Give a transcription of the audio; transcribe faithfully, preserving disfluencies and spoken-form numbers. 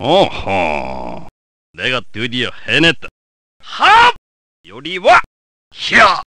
어허, 내가 드디어 해냈다. 합! 요리 와! 혀!